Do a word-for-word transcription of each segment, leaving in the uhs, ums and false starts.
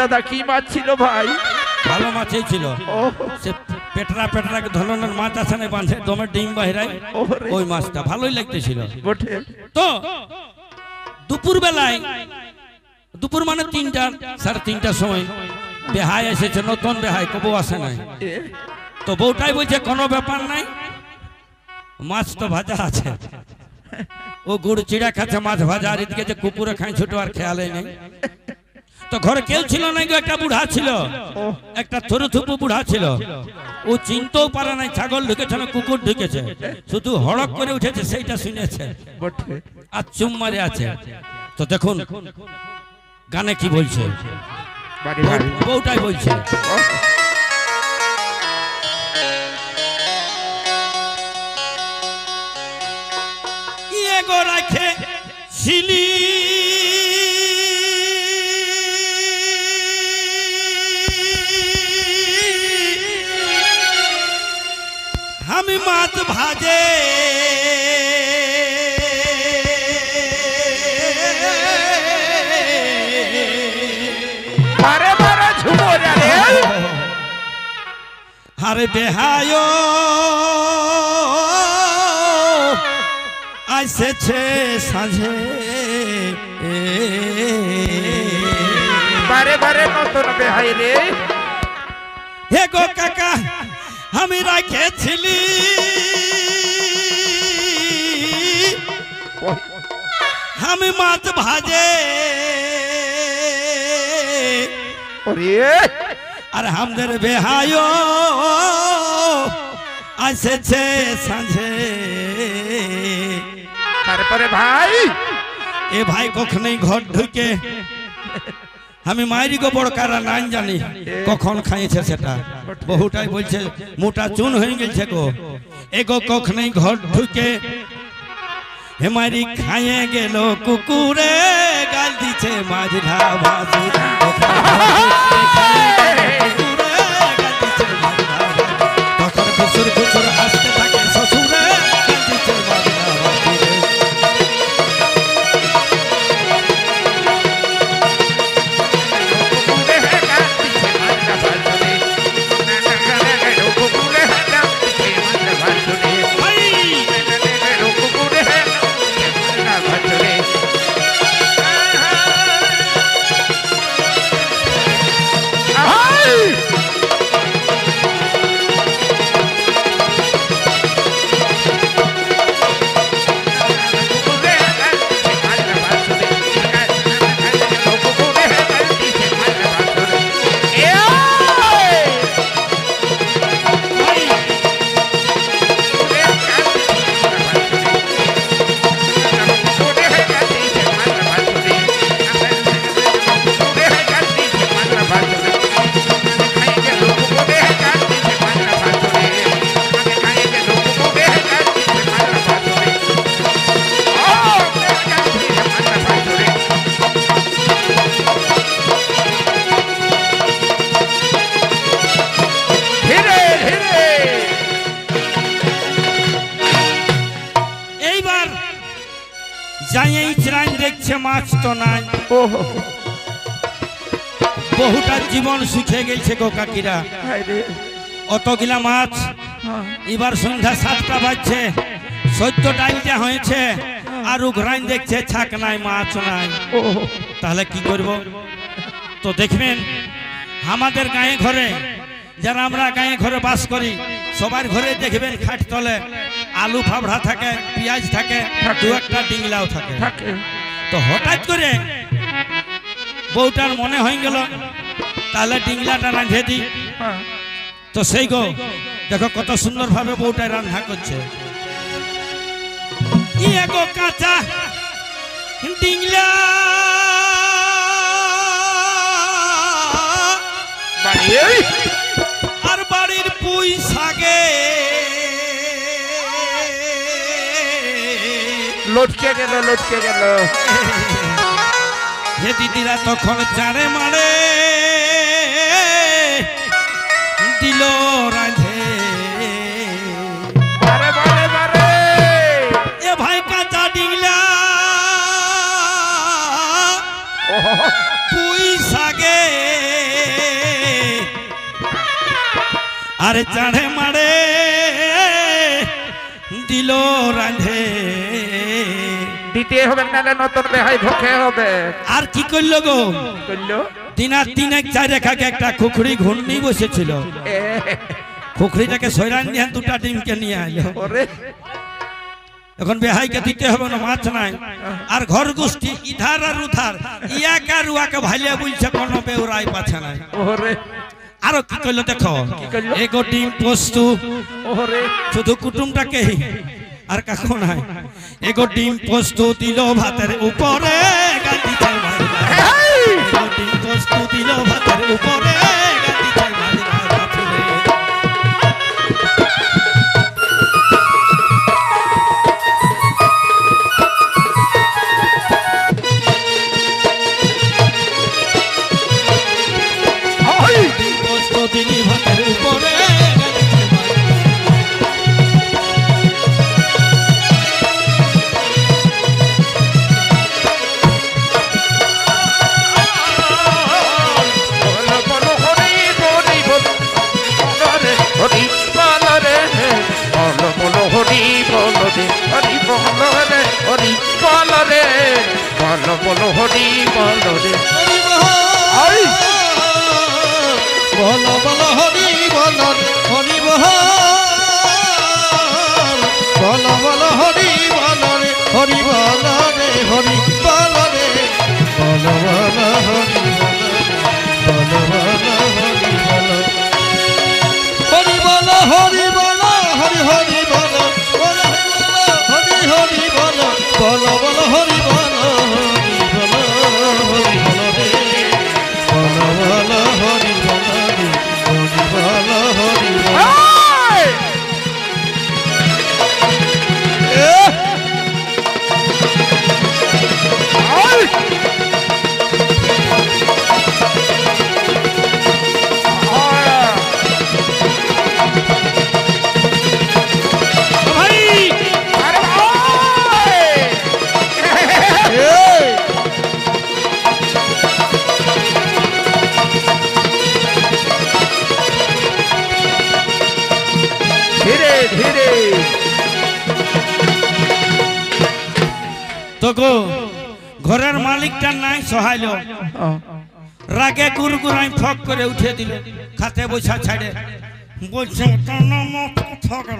দাদা কি মাছ ছিল ভাই? ভালো মাছই ছিল। সে পেটরা পেটরা ধরনের মাছ আছে না বাঁধে দমে ডিম বাহিরায়, ওই মাছটা ভালোই লাগতেছিল। তো দুপুর বেলায়, দুপুর মানে তিনটা সাড়ে তিনটার সময় বেহাই এসেছে, নতুন বেহাই, কবু আসে নাই। তো বউটাই বলছে কোনো ব্যাপার নাই, মাছ তো ভাজা আছে। ও গুড় চিড়া খাচ্ছে, মাছ ভাজা, আর এদিকে যে কুকুরে খাই ছোট আর খেয়ালে নেই। তো ঘরে কেউ ছিল না, একটা বুড়া ছিল, একটা থরু থুপু বুড়া ছিল। ও চিনতেও পারে নাই ছাগল ঢুকেছে না কুকুর ঢুকেছে, শুধু হড়ক করে উঠেছে সেইটা শুনেছে আর চুম মারে আছে। তো দেখুন গানে কি বলছে, বউটাই বলছে, ইয়ে গো রাখে ছিলি আমি মাছ ভাজে, বারে বারে ঝুমো রে আরে বেহায় আসেছে সাঁঝে, বারে বারে নতুন বেহাই রে। হে গো কাকা আমি রাখেছিলি আমি মাছ ভাজে, আর আমাদের বেহায় আসেছে সাঁঝে। তারপরে ভাই এ ভাই কখনোই ঘর ঢুকে, আমি মায়েরই গো বড় কারা নাই জানি কখন খাইছে সেটা। বহুটাই বলছে মোটা চুন হয়ে গেছে গো, এ গো কখনোই ঘর ঢুকে হে মারি খাইয়ে গেল কুকুরে, গাল দিছে মাঝরা ভাজু, তখন খুচুর খুচুর হাসতে থাকে শ্বশুরে, গাল দিছে মাঝরা ভাজুরে। দেখছে মাছ তো নাই, বহুটা জীবন সুখে গেছে গো কাকিরা। অতগুলা মাছ এবার সন্ধ্যা সাতটা বাজছে, সদ্য ডাইলটা হয়েছে, আর উঘরাইন দেখছে ছাক নাই, মাছ নাই। তাহলে কি করব? তো দেখবেন আমাদের গায়ে ঘরে, যারা আমরা গায়ে ঘরে বাস করি, সবার ঘরে দেখবেন খাট তলে আলু ফাবড়া থাকে, পেঁয়াজ থাকে, দু একটা ডিংলাও থাকে। তো হঠাৎ করে বউটার মনে হয়ে গেল তাহলে ডিংলাটা রাঁধে দিই। তো সেই গো দেখো কত সুন্দর ভাবে বউটা রান্না করছে, ইয়ে গো কাঁচা ডিংলা আর বাড়ির পুঁই শাকে লটকে গেল লটকে গেল। হে দিদিরা তখন চারে মারে দিল রাঁধে, এ ভাই কাঁচা ডিংলা পুঁই শাকে আরে চাড়ে মারে দিল রাঁধে দিতে হবে নালে নতুন বেহাই ভোকে হবে আর কি করলো গো করলো দিনার তিনে চার রেখাকে একটা খুখড়ি ঘূর্ণি বসেছিল এ খুখড়িটাকে সৈরান দিয়ে দুটা ডিমকে নিয়ে আইলো ওরে এখন বেহাইকে দিতে হবে না মাছ নাই আর ঘর গোষ্ঠী ইধার আর উধার ইয়াকে আর উয়াকে ভাইলে বলছে কোনো বেউরাই পাছে নাই ওরে আরো কি করলো দেখো কি করলো? এগো ডিম পোস্তু ওরে শুধু কুটুমটাকে আর কাকু নাই এগো ডিম পোস্তু দিল ভাতের উপরে গাঁদি চাই মারিলা এগো ডিম পোস্তু দিল ভাতের উপরে গাঁদি চাই মারিলা বাপুরে ওই ডিম পোস্তু দিলি ভাতের উপরে গাঁদি চাই মারিলা বলো বলো হরি হরি বল রে হরি বল রে বলো বলো হরি বল রে হরি বল রে হরি বল রে বলো বলো হরি বল রে আই বল বল হরি বল হরি বল বল বল হরি বল রে হরি বল রে হরি বল রে বল বল হরি বল বল হরি বল হরি বল হরি বল হরি হরি বল বল হরি হরি বল বল বল হরি বল হরি বল হরি বল রে বল বল হরি বল রে হরি বল হরি বল আই আই ভাই আরে ওই ধীরে ধীরে তো গো ঘরের মালিকটা নাই সহাইলো রাগে গুরগুরাই ফক করে উঠে দিল খাতে বসা ছাড়ে বলছে টানা মাছ কোথা গেল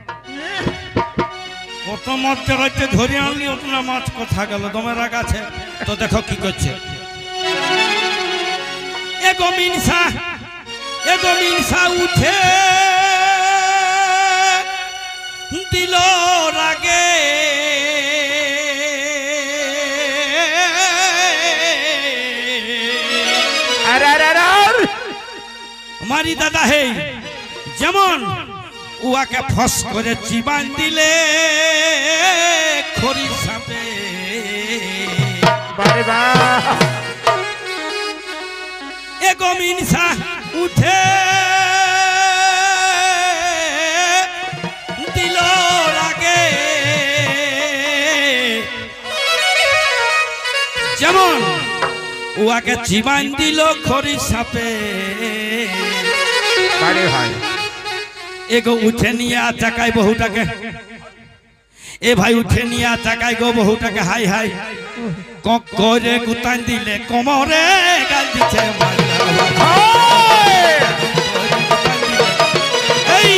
কত মাছ জগাইতে ধরে আনলি ওতনা মাছ কোথা গেল তোমার রাগ আছে তো দেখো কি করছে এগো মিনসা এগো মিনসা উঠে দিল রাগে আরে আরে আরে আরে মারি দাদা হে যেমন উয়াকে ফস করে চিবান দিলে খড়ি সাপে বারে বা এগো মিনসা উঠে দিল রাগে যেমন উয়াকে চিবান দিল খড়ি সাপে বারে ভাই এগো উঠে নিয়ে আর চাকায় বহুটাকে এ ভাই উঠে নিয়ে আর চাকায় গো বহুটাকে হাই হাই কক করে গুতান দিলে কোমরে গাল দিছে মারিলা এই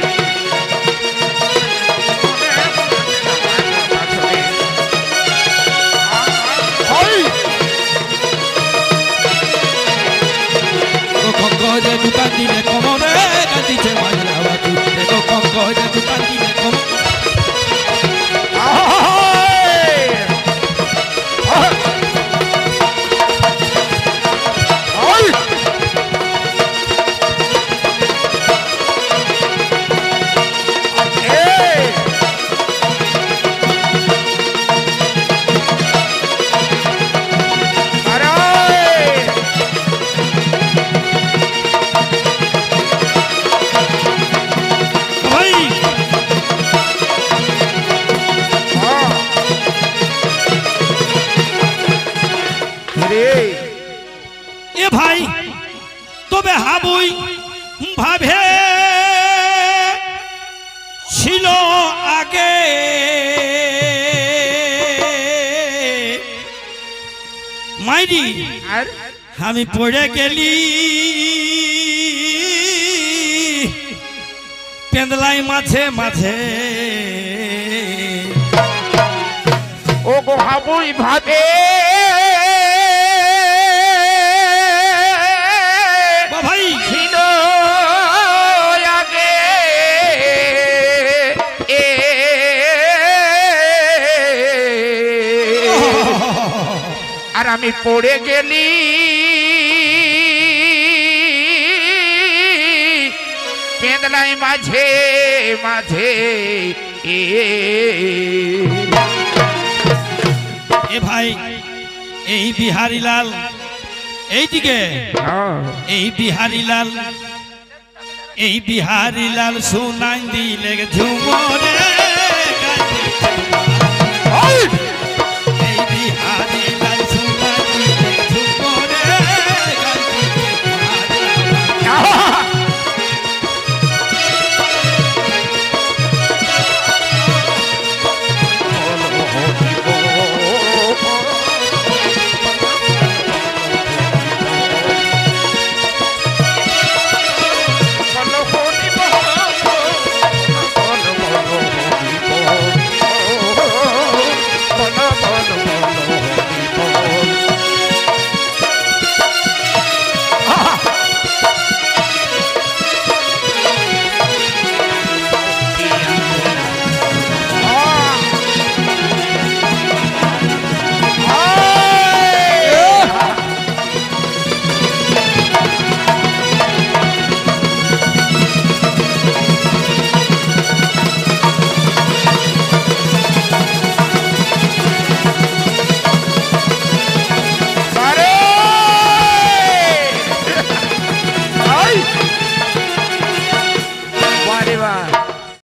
কক করে গুতান দিলে কোমরে গাল দিছে মারিলা বাতু এগো কক করে গুতান দিলে কোমরে ছিল আগে মাইরি আর আমি পড়ে গেলি পেন্দলাই মাঝে মাঝে ও গো হাবুই ভাবে ভাই ছিল আগে এ আর আমি পড়ে গেলি পেন্দলাই মাঝে মাঝে এ এ ভাই এই বিহারী লাল এইদিকে এই বিহারী লাল এই বিহারী লাল সুনাই দিলে ঝুমো